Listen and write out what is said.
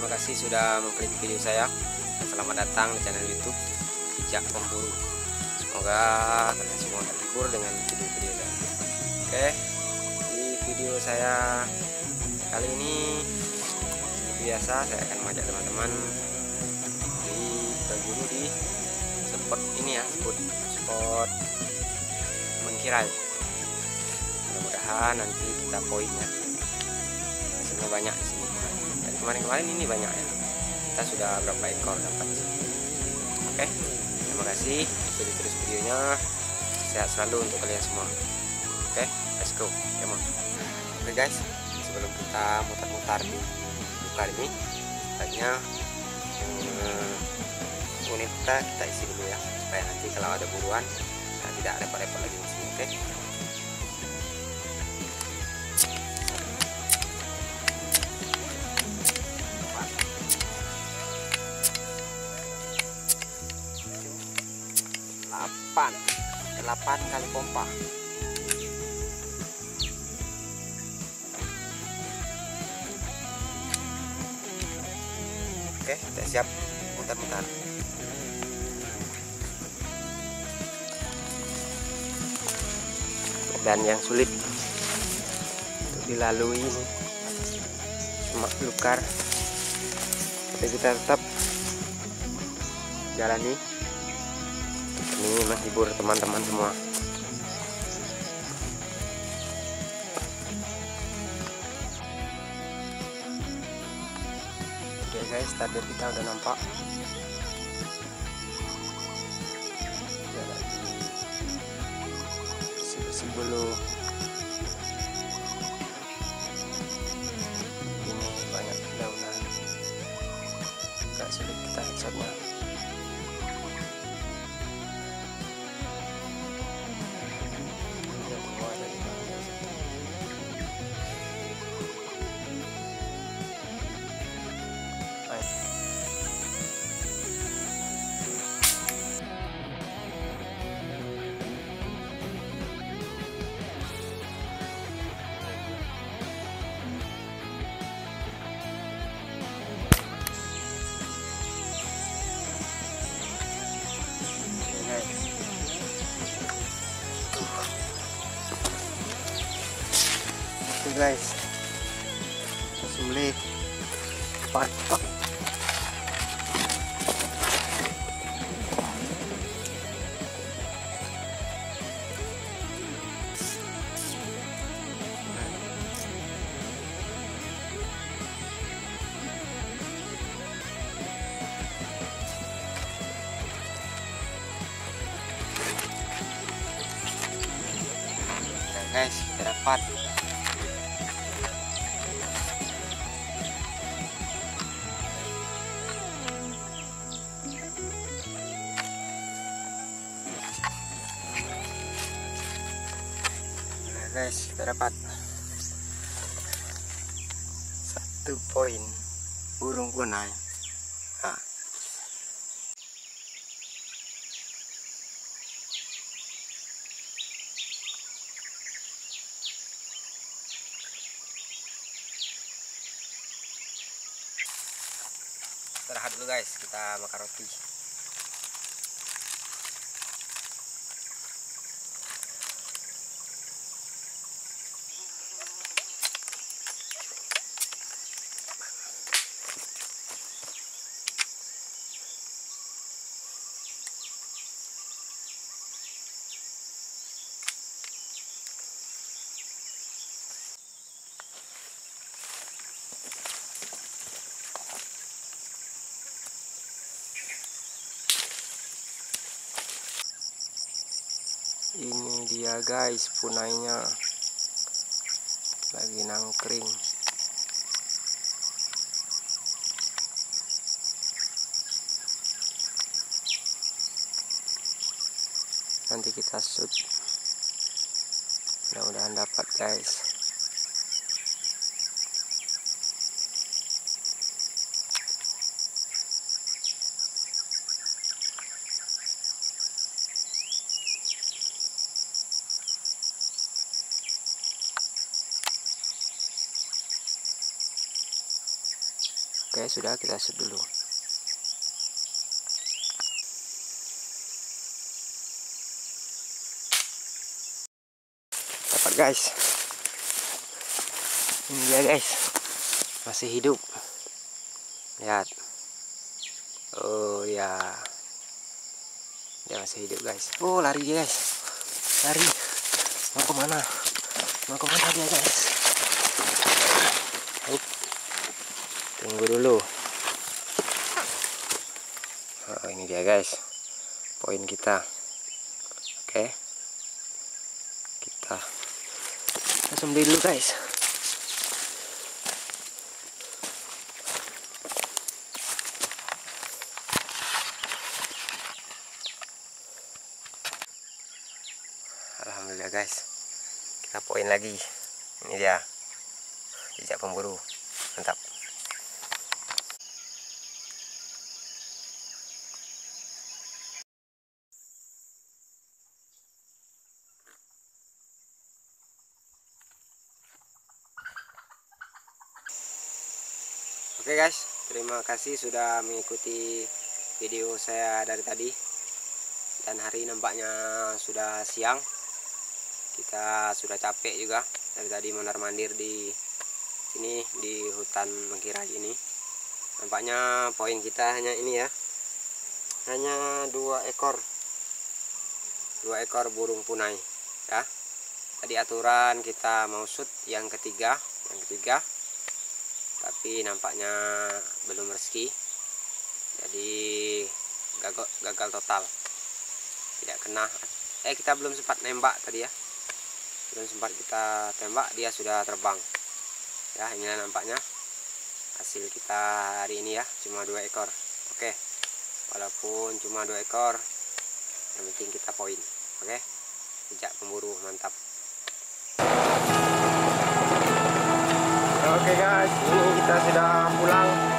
terima kasih sudah mengklik video saya. Dan selamat datang di channel YouTube Bijak Memburu. Semoga kalian semua terhibur dengan video-video saya. Oke, di video saya kali ini seperti biasa saya akan mengajak teman-teman berburu di spot ini ya, spot mengkirai. Mudah-mudahan nanti kita poin ya. Hasilnya banyak di sini. Dari kemarin-kemarin ini banyak ya. Kita sudah berapa ekor dapat. Oke, terima kasih. Ikuti terus videonya. Sehat selalu untuk kalian semua. Oke, let's go. Come on. Oke guys, sebelum kita mutar-mutar di bukar ini, sebaiknya unit kita isi dulu ya, supaya nanti kalau ada buruan kita tidak repot-repot lagi di sini. Oke. Delapan kali pompa. Oke, kita siap mutar-mutar. Dan yang sulit untuk dilalui ini semak belukar, tapi kita tetap jalani ini menghibur teman-teman semua. Oke guys, target kita udah nampak. Ya, lagi bersih-bersih dulu. Ini banyak daunan, agak sulit kita headshotnya. Guys, sembelih patok. Guys, kita dapat. Guys, kita dapat 1 poin burung kunai. Nah. Istirahat dulu guys, kita makan roti. Ini dia guys, punainya lagi nangkring. Nanti kita shoot. Mudah-mudahan dapat guys. Oke, sudah, kita shoot dulu. Dapat guys. Ini dia guys. Masih hidup. Lihat. Oh ya. Dia masih hidup guys. Oh, lari dia guys. Lari. Mau kemana? Mau kemana dia guys? Tunggu dulu. Oh, ini dia guys. Poin kita. Oke. Kita sembelih dulu guys. Alhamdulillah guys, kita poin lagi. Ini dia jejak pemburu, mantap. Oke guys, terima kasih sudah mengikuti video saya dari tadi. Dan hari nampaknya sudah siang. Kita sudah capek juga dari tadi mondar-mandir di sini di hutan Mengkirai ini. Nampaknya poin kita hanya ini ya. Hanya 2 ekor. 2 ekor burung punai ya. Tadi aturan kita mau shoot yang ketiga. Tapi nampaknya belum rezeki, jadi gagal total, tidak kena. Kita belum sempat nembak tadi ya, belum sempat kita tembak, dia sudah terbang ya. Inilah nampaknya hasil kita hari ini ya, cuma 2 ekor. Oke, walaupun cuma 2 ekor, yang penting kita poin. Oke, jejak pemburu mantap. Oke guys, ini kita sudah pulang.